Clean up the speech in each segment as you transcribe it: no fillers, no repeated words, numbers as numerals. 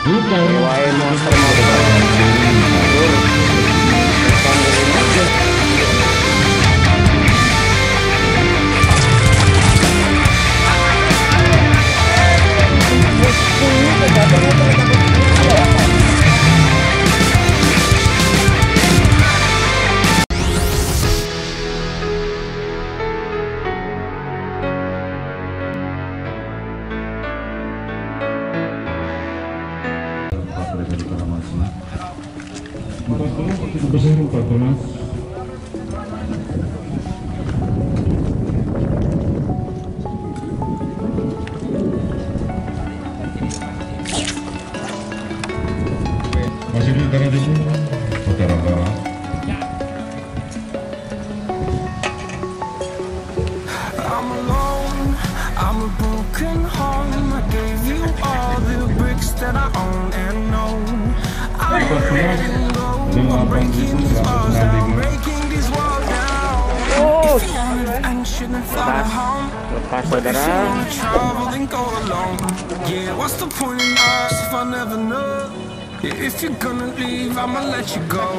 Wae monster masih di utara dulu, utara barat. I'm alone, I'm a broken home. I gave you all the bricks that I own and know. I'm letting go, I'm breaking these walls down, breaking these walls down. If you want adventure, then fly home. But if you wanna travel, then go alone. Yeah, what's the point in us if I never know? If you're gonna leave, I'ma let you go.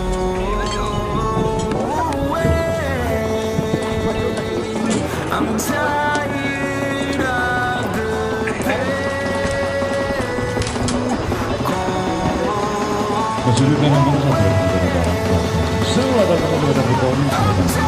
I'm tired of the pain. Kesulitan nomor satu utara barat. Selatan utara barat.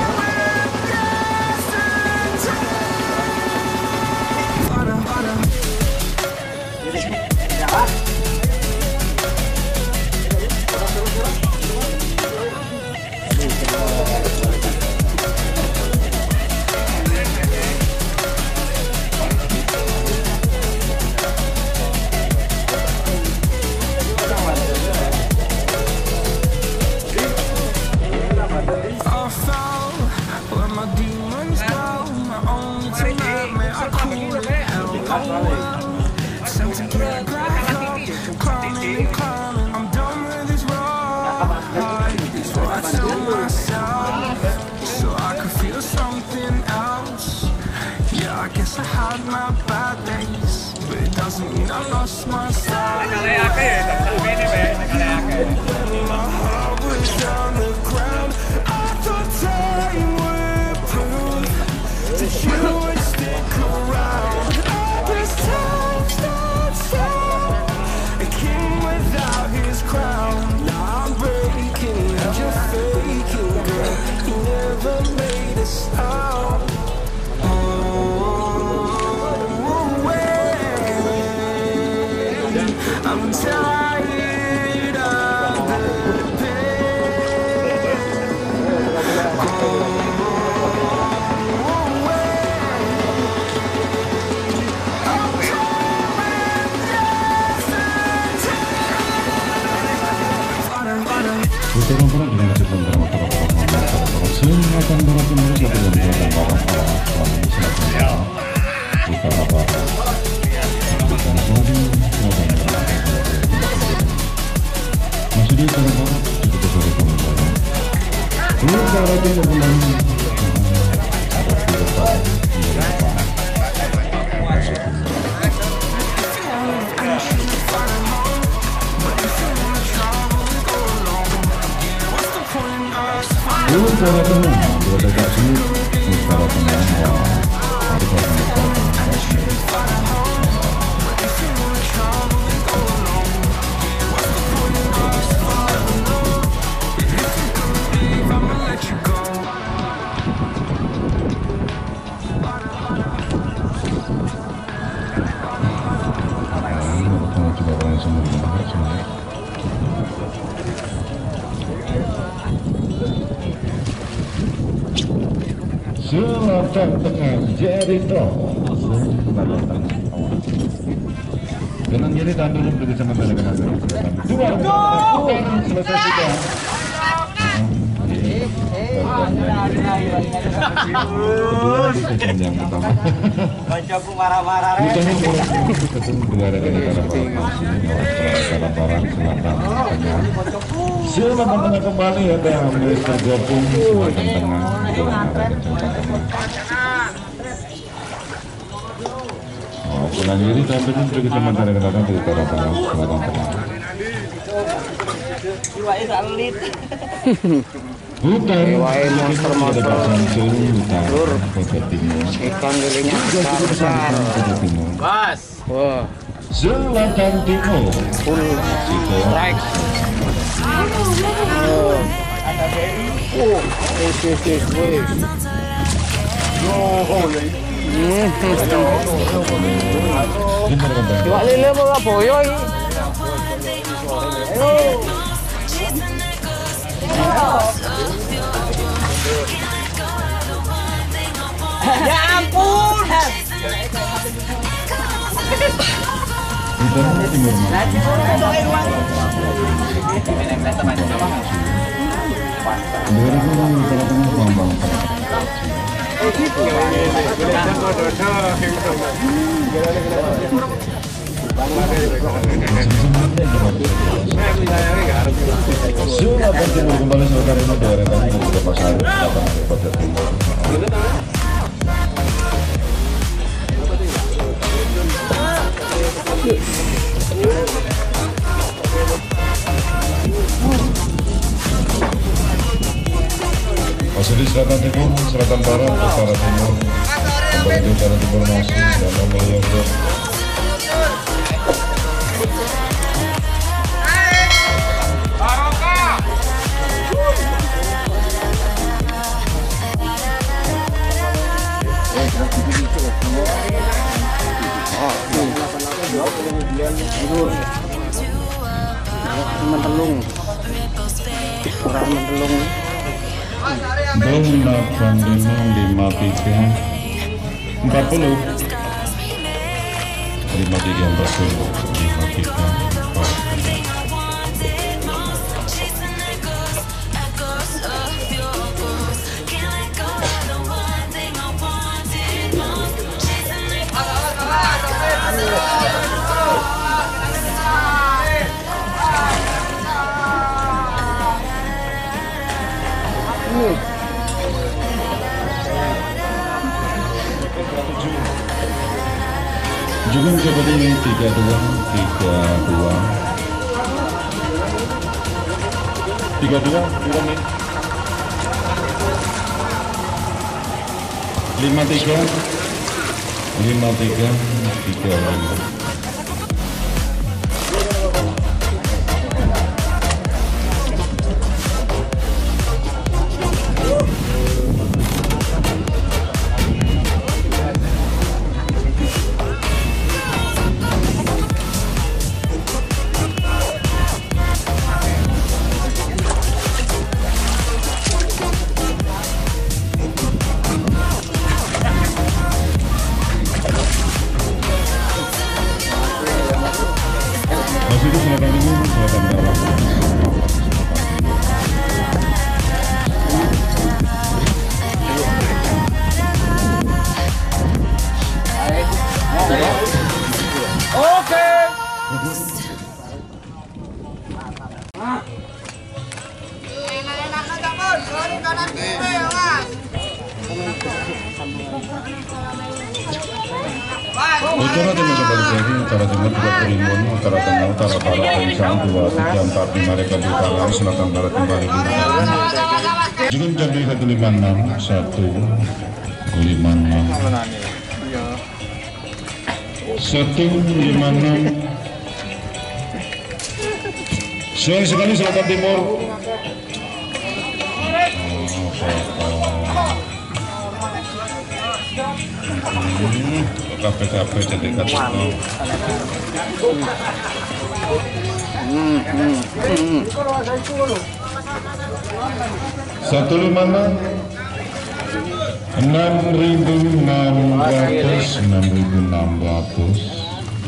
I guess I had my bad days, but it doesn't mean I lost my style. My heart was on the ground. I thought time would prove that you would stick around. All this time stopped still, a king without his crown. Now I'm breaking and you're faking, girl. You never made a sound. I'm tired of the pain. Utara barat dengan nasib beberapa selatan barat timur satu dan selatan barat selatan barat utara barat selatan barat masih di utara barat cukup besar kembali utara timur kembali ada utara utara tengah berada di sini utara tengah ada utara selatan tengah jadi toh selatan tengah dengan jadi tahan dulu bersama dengan dua selesai sudah yang pertama baca ku marah-marah ketemu dua dari negara barat selatan tengah selatan tengah kembali ada Mr. Gopung selatan tengah dengan arah kencang tengah Kanan kiri sampai untuk kecamatan Kendaraan di utara barat selatan tengah. Hutan monster-monster hutan Kota Timur ikan lilinya besar. Bas. Wah, selatan timur full strike. Iwak lele apa boyo iki? Ya ampun. Hutan timur selatan timur kembali saudara ini daerah kami dan juga masyarakat selatan Kota Timur. Masih di selatan timur, selatan barat, utara timur, kembali di utara timur masih dan melihat Mentelung. Kurang mentelung. 085553 juga mencoba ini 32 nih 53 masih di selatan timur, selatan barat. Oke. Utara timur kembali lagi, utara timur 30 utara tengah, utara barat, Kaisang 2, 3, 4, 5 mereka di utara, selatan barat kembali di utara. Juga mencapai 156. Siang sekali selatan timur. KPKP jadi kata 6.600.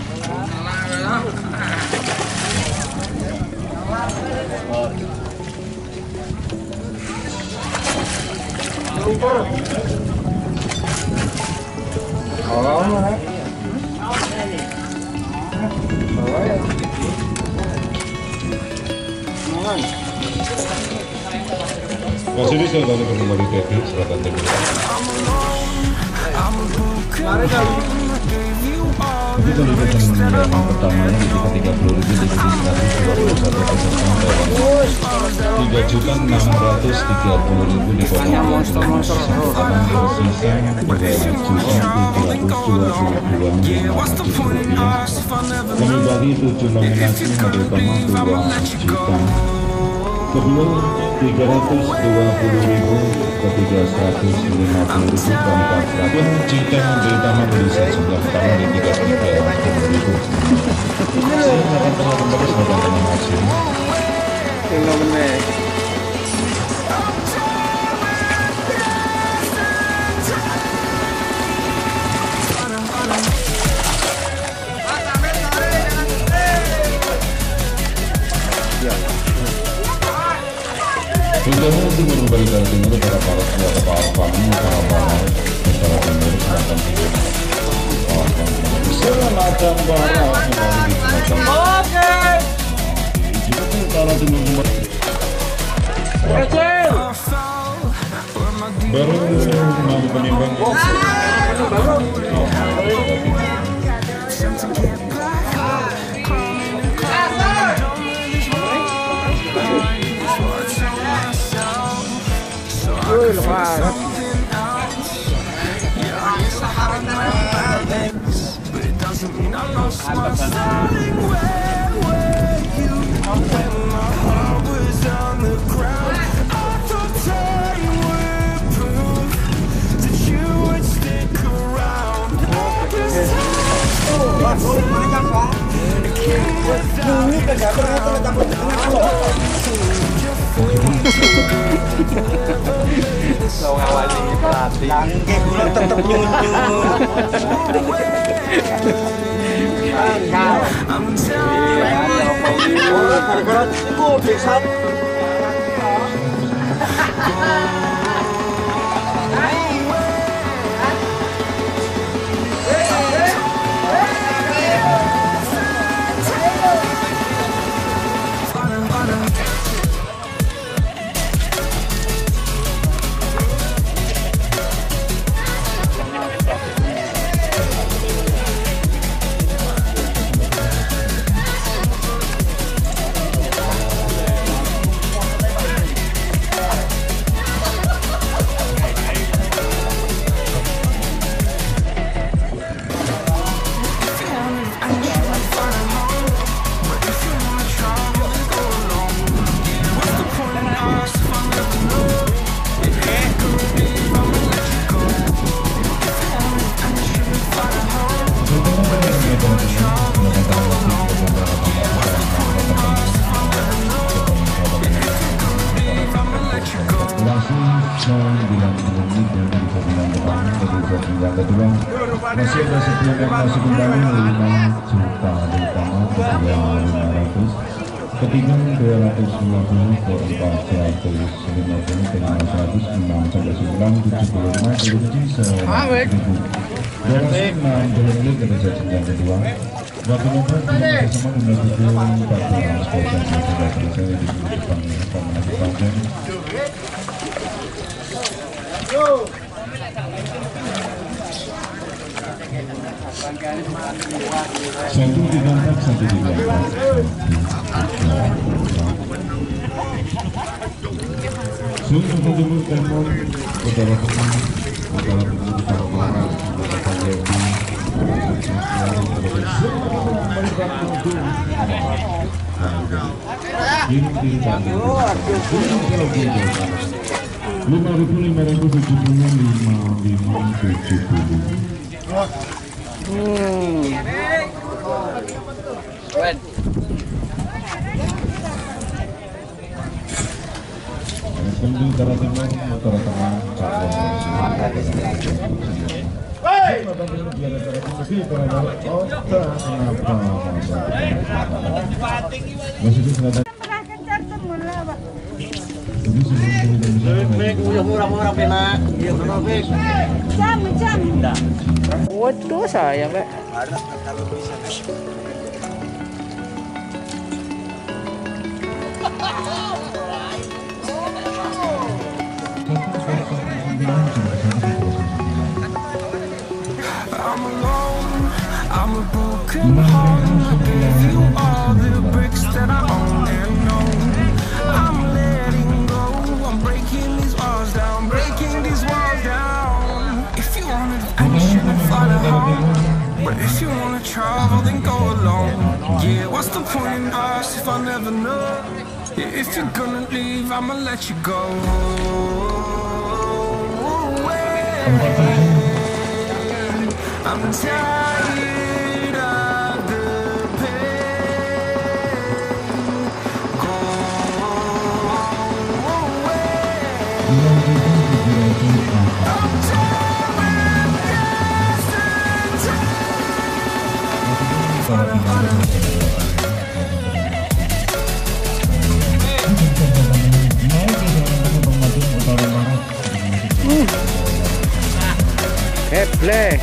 Masih di selatan kembali ke selatan timur. Untuk liga yang pertamanya di tiga 30.000 diikuti 121 peserta dan 3.630.000 dipotong tersisa 2.722.500 rupiah. Kami bagi 7 nominasi model utama 2 juta, kedua 320.000, ketiga 150.000, keempat 100 juta model utama bisa jumlah pertama di 350.000. Saya akan kembali sebagai animasi. Hingga timur kembali dari timur para semua kepala kami para timur selatan timur selatan barat kembali di selatan. Oke. Jika utara timur kembali. Baru enam penimbang. Tetap nyunyu. Masih ada 10 yang masuk kembali 5 juta utama 2.500, ketiga 250, keempat 150, kelima 100, 6 sampai 9 75, kunci 100.000. 206 menit kerja jenjang kedua. Waktu nomor bersama dengan 14 persen sudah selesai di depan panjang. Satu diangkat, satu diangkat. Sudah menjemput temon, saudara teman, adalah penghuni para Waduh, sayang, Pak. I'm alone, I'm a broken home. I gave you all the bricks that I own and know. I'm letting go. I'm breaking these walls down, breaking these walls down. If you want adventure, then follow home. But if you wanna travel, then go alone. Yeah, what's the point in us if I never know? Yeah, if you're gonna leave, I'ma let you go. I'm tired of the pain. Go away. I'm tired play.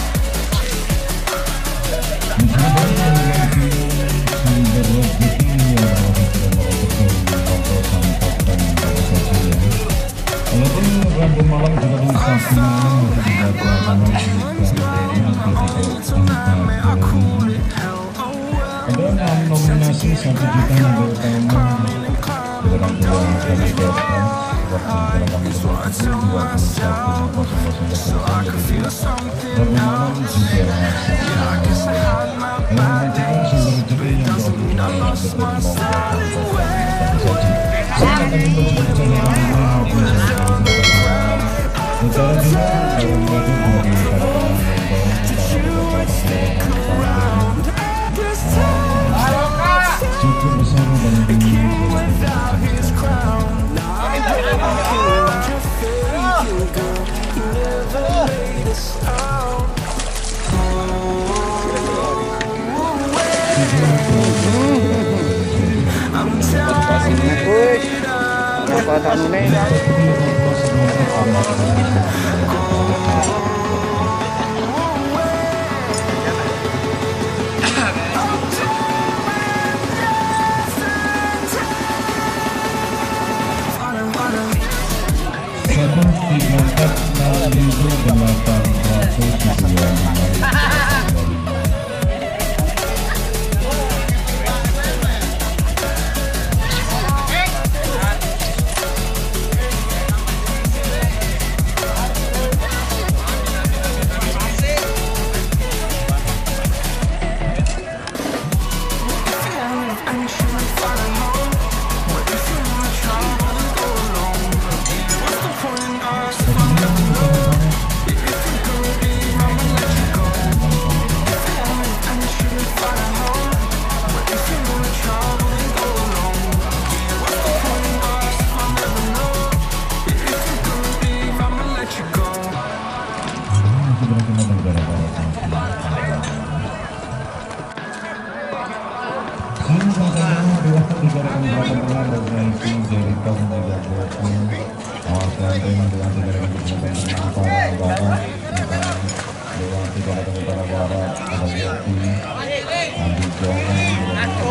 Ada 6 nominasi 1 juta yang utama dalam peluang dari cukup besar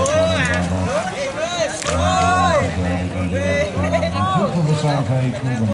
besar